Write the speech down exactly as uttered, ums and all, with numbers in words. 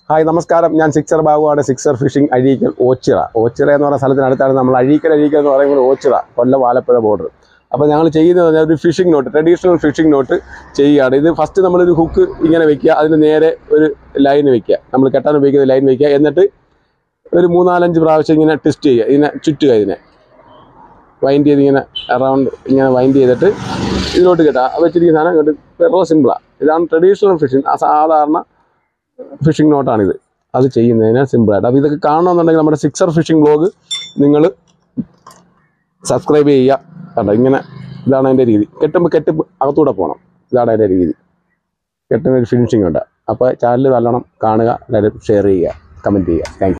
Hi നമസ്കാരം, ഞാൻ sixer ബാബുവാണ്. Sixer fishing, Azhikkal Ochira. ഓച്ചിറ എന്ന് പറയുന്ന സ്ഥലത്തിനടുത്താണ് നമ്മൾ. അഴീക്കൽ അഴീക്കൽ എന്ന് പറയുമ്പോൾ ഓച്ചിറ, കൊല്ലം ആലപ്പുഴ ബോർഡർ. അപ്പോൾ ഞങ്ങൾ ചെയ്യുന്നത് പറഞ്ഞാൽ ഒരു fishing knot, traditional fishing knot ചെയ്യുകയാണ്. ഇത് ഫസ്റ്റ് നമ്മളൊരു ഹുക്ക് ഇങ്ങനെ വെക്കുക, അതിന് നേരെ ഒരു ലൈൻ വെക്കുക, നമ്മൾ കെട്ടാൻ ഉപയോഗിക്കുന്ന ലൈൻ വെക്കുക. എന്നിട്ട് ഒരു മൂന്നാലഞ്ച് പ്രാവശ്യം ഇങ്ങനെ ട്വിസ്റ്റ് ചെയ്യുക, ഇതിനെ ചുറ്റുക, ഇതിനെ വൈൻഡ് ചെയ്ത് ഇങ്ങനെ അറൗണ്ട് ഇങ്ങനെ വൈൻഡ് ചെയ്തിട്ട് ഇതിലോട്ട് കെട്ടുക. വെച്ചിരിക്കുന്ന സാധനം കേട്ട് വെറുതെ സിമ്പിളാണ്. ഇതാണ് ട്രഡീഷണൽ ഫിഷിംഗ്, സാധാരണ ഫിഷിംഗ് നോട്ടാണിത്. അത് ചെയ്യുന്നതിന് സിമ്പിളായിട്ട്. അപ്പോൾ ഇതൊക്കെ കാണണമെന്നുണ്ടെങ്കിൽ നമ്മുടെ സിക്സർ ഫിഷിംഗ് ബ്ലോഗ് നിങ്ങൾ സബ്സ്ക്രൈബ് ചെയ്യുക. കേട്ടോ, ഇങ്ങനെ ഇതാണ് അതിൻ്റെ രീതി. കെട്ടുമ്പോൾ കെട്ട് അകത്തൂടെ പോകണം, ഇതാണ് അതിൻ്റെ രീതി. കെട്ടുന്ന ഒരു ഫിനിഷിംഗ് ഉണ്ട്. അപ്പോൾ ചാനൽ നല്ലോണം കാണുക, എല്ലാവരും ഷെയർ ചെയ്യുക, കമൻറ്റ് ചെയ്യുക. Thank U.